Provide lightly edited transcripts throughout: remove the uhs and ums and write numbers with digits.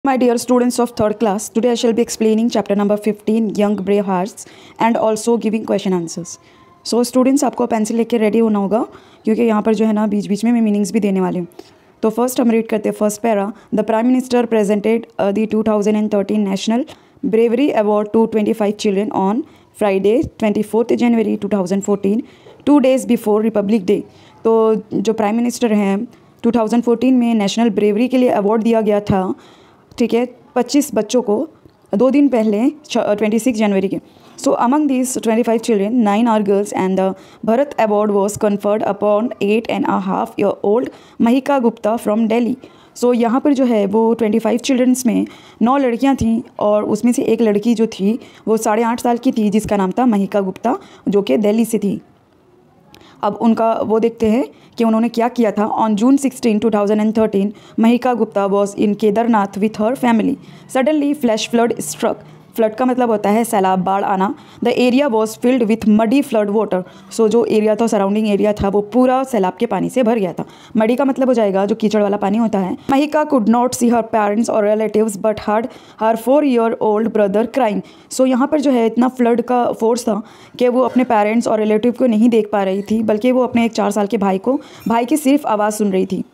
My dear students of third class, today I shall be explaining chapter number 15 Young Brave Hearts and also giving question answers. So students आपको pencil लेके ready होना होगा क्योंकि यहाँ पर जो है ना बीच बीच में मैं मीनिंग्स भी देने वाली हूँ. तो फर्स्ट हम रीड करते हैं first para. The prime minister presented the 2013 national bravery award to 25 children on Friday 24 January 2014 2 days before republic day. तो जो प्राइम मिनिस्टर हैं 2014 में नेशनल ब्रेवरी के लिए अवार्ड दिया गया था, ठीक है, 25 बच्चों को 2 दिन पहले 26 जनवरी के. So among this 25 children 9 are girls and the Bharat award was conferred upon 8.5 year old Mahika Gupta from Delhi. So यहाँ पर जो है वो 25 चिल्ड्रंस में 9 लड़कियाँ थीं और उसमें से एक लड़की जो थी वो 8.5 साल की थी जिसका नाम था महिका गुप्ता जो कि दिल्ली से थी. अब उनका वो देखते हैं कि उन्होंने क्या किया था. On June 16 2013 Mahika Gupta was in Kedarnath with her family. Suddenly flash flood struck. Flood का मतलब होता है सैलाब, बाढ़ आना. The area was filled with muddy flood water. So जो एरिया था, सराउंडिंग एरिया था, वो पूरा सैलाब के पानी से भर गया था. मडी का मतलब हो जाएगा जो कीचड़ वाला पानी होता है. Mahika could not see her parents और relatives but heard her 4-year-old brother crying. So यहाँ पर जो है इतना फ्लड का फोर्स था कि वो अपने पेरेंट्स और रिलेटिव को नहीं देख पा रही थी, बल्कि वो अपने एक 4 साल के भाई की सिर्फ आवाज़ सुन रही थी,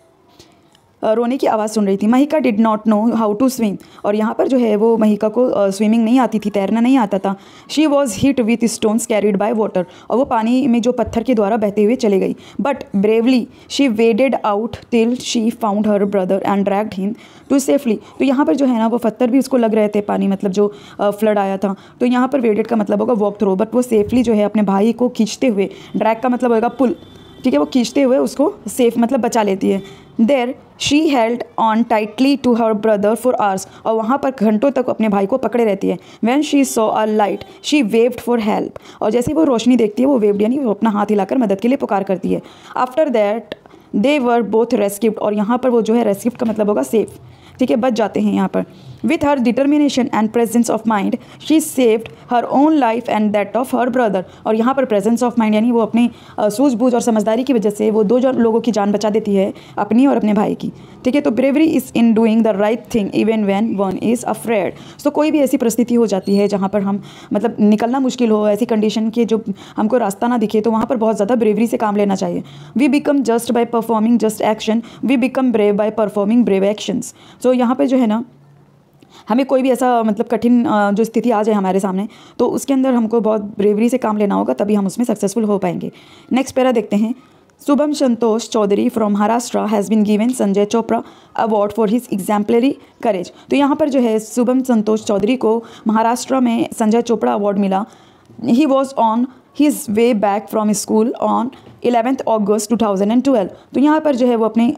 रोने की आवाज़ सुन रही थी. Mahika did not know how to swim. और यहाँ पर जो है वो महिका को स्विमिंग नहीं आती थी, तैरना नहीं आता था. She was hit with stones carried by water. और वो पानी में जो पत्थर के द्वारा बहते हुए चले गई. But bravely she waded out till she found her brother and dragged him to safely. तो यहाँ पर जो है ना वो पत्थर भी उसको लग रहे थे, पानी मतलब जो फ्लड आया था. तो यहाँ पर वेडेड का मतलब होगा वॉक थ्रो, बट वो सेफली जो है अपने भाई को खींचते हुए, ड्रैग का मतलब होगा पुल, ठीक है, वो खींचते हुए उसको सेफ मतलब बचा लेती है. There she held on tightly to her brother for hours. और वहाँ पर घंटों तक अपने भाई को पकड़े रहती है. When she saw a light she waved for help. और जैसे ही वो रोशनी देखती है वो वेव्ड यानी वो अपना हाथ हिलाकर मदद के लिए पुकार करती है. After that they were both rescued. और यहाँ पर वो जो है रेस्क्यूड का मतलब होगा सेफ, ठीक है, बच जाते हैं यहाँ पर. With her determination and presence of mind she saved her own life and that of her brother. और यहाँ पर प्रेजेंस ऑफ माइंड यानी वो अपनी सूझबूझ और समझदारी की वजह से वो 2 लोगों की जान बचा देती है, अपनी और अपने भाई की, ठीक है. तो bravery is in doing the right thing even when one is afraid. So कोई भी ऐसी परिस्थिति हो जाती है जहाँ पर हम मतलब निकलना मुश्किल हो, ऐसी कंडीशन के जो हमको रास्ता ना दिखे, तो वहाँ पर बहुत ज़्यादा ब्रेवरी से काम लेना चाहिए. We become just by performing just action, we become brave by performing brave actions. So यहाँ पर जो है ना हमें कोई भी ऐसा मतलब कठिन जो स्थिति आ जाए हमारे सामने, तो उसके अंदर हमको बहुत ब्रेवरी से काम लेना होगा, तभी हम उसमें सक्सेसफुल हो पाएंगे. नेक्स्ट पैरा देखते हैं. Shubham Santosh Chaudhary from Maharashtra has been given Sanjay Chopra award for his exemplary courage. तो यहाँ पर जो है शुभम संतोष चौधरी को महाराष्ट्र में संजय चोपड़ा अवार्ड मिला. He was on his way back from school on 11 August 2012. तो यहाँ पर जो है वो अपने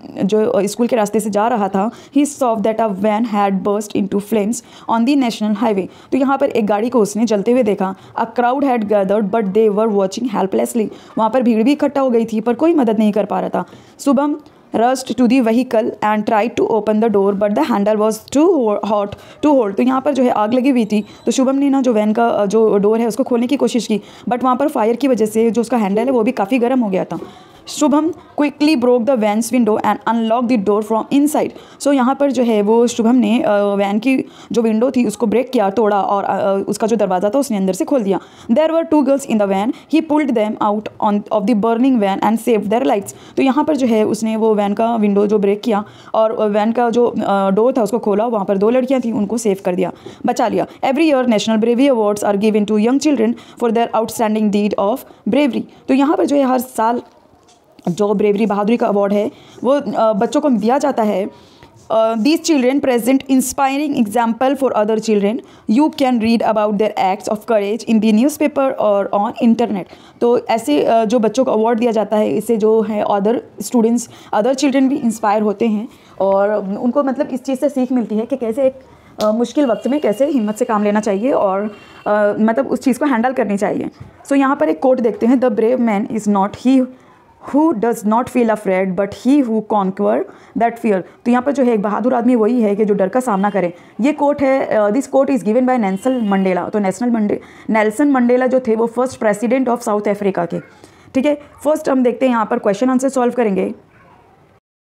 जो स्कूल के रास्ते से जा रहा था. He saw that a van had burst into flames on the national highway. तो यहाँ पर एक गाड़ी को उसने जलते हुए देखा. A crowd had gathered but they were watching helplessly. वहाँ पर भीड़ भी इकट्ठा हो गई थी पर कोई मदद नहीं कर पा रहा था. Shubham rushed to the vehicle and tried to open the door but the handle was too hot to hold. तो यहाँ पर जो है आग लगी हुई थी, तो शुभम ने ना जो वैन का जो डोर है उसको खोलने की कोशिश की, बट वहाँ पर फायर की वजह से जो उसका हैंडल है वो भी काफ़ी गर्म हो गया था. Shubham quickly broke the van's window and unlock the door from inside. So यहाँ पर जो है वो शुभम ने वैन की जो विंडो थी उसको ब्रेक किया, तोड़ा, और उसका जो दरवाज़ा था उसने अंदर से खोल दिया. There were 2 girls in the van. He pulled them out on off the burning van and saved their lights. तो यहाँ पर जो है उसने वो वैन का विंडो जो ब्रेक किया और वैन का जो डोर था उसको खोला. वहाँ पर 2 लड़कियाँ थीं, उनको सेव कर दिया, बचा लिया. Every year national bravery awards are given to young children for their outstanding deed of bravery. तो यहाँ पर जो है हर साल जो ब्रेवरी बहादुरी का अवार्ड है वो बच्चों को दिया जाता है. These children present inspiring example for other children. You can read about their acts of courage in the newspaper or on internet. तो ऐसे जो बच्चों को अवार्ड दिया जाता है, इससे जो है अदर स्टूडेंट्स, अदर चिल्ड्रन भी इंस्पायर होते हैं और उनको मतलब इस चीज़ से सीख मिलती है कि कैसे एक मुश्किल वक्त में कैसे हिम्मत से काम लेना चाहिए और मतलब उस चीज़ को हैंडल करनी चाहिए. सो यहाँ पर एक कोट देखते हैं. The brave man is not he who does not feel afraid but he who conquer that fear. तो यहाँ पर जो है एक बहादुर आदमी वही है कि जो डर का सामना करे. ये कोट है, this quote is given by Nelson Mandela. तो नेल्सन मंडेला जो थे वो first president of South Africa के, ठीक है. फर्स्ट हम देखते हैं यहाँ पर क्वेश्चन आंसर सॉल्व करेंगे.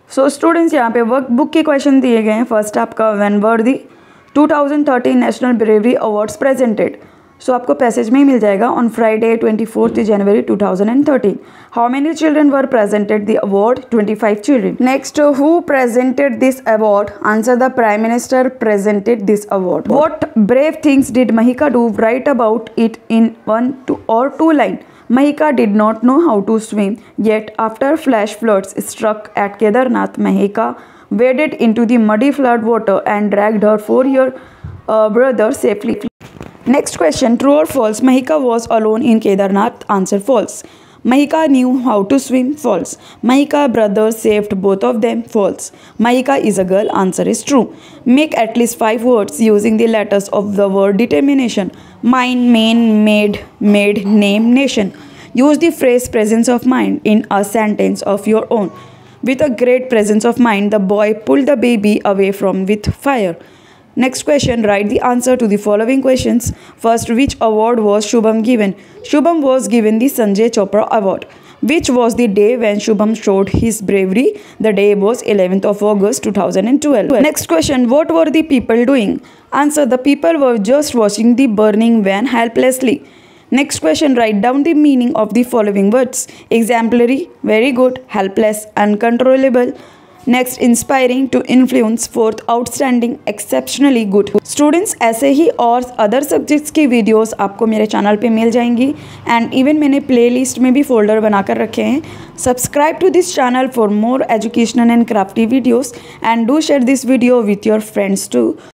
सो स्टूडेंट्स यहाँ पे वर्क बुक के क्वेश्चन दिए गए हैं। फर्स्ट आपका when were the 2013 national bravery awards presented. सो आपको पैसेज में ही मिल जाएगा। On Friday 24 January 2013 how many children were presented the award? 25 children. Next, who presented this award? Answer, the prime minister presented this award. What brave things did Mahika do? Write about it in 1 or 2 line. Mahika did not know how to swim, yet after flash floods struck at Kedarnath, Mahika waded into the muddy flood water and dragged her 4-year brother safely. Next question, true or false? Mahika was alone in Kedarnath. Answer, false. Mahika knew how to swim. False. Mahika brothers saved both of them. False. Mahika is a girl. Answer is true. Make at least 5 words using the letters of the word determination. Mine, main, made, name, nation. Use the phrase presence of mind in a sentence of your own. With a great presence of mind, the boy pulled the baby away from with fire. Next question, write the answer to the following questions. First, which award was Shubham given? Shubham was given the Sanjay Chopra Award. Which was the day when Shubham showed his bravery? The day was 11th of August 2012. Next question, what were the people doing? Answer, the people were just watching the burning van helplessly. Next question, write down the meaning of the following words. Exemplary, very good, helpless, uncontrollable. Next, inspiring, to influence. Fourth, outstanding, exceptionally good. Students, ऐसे ही और other subjects की videos आपको मेरे channel पे मिल जाएंगी and even मैंने playlist में भी फोल्डर बनाकर रखे हैं. Subscribe to this channel for more educational and crafty videos and do share this video with your friends to.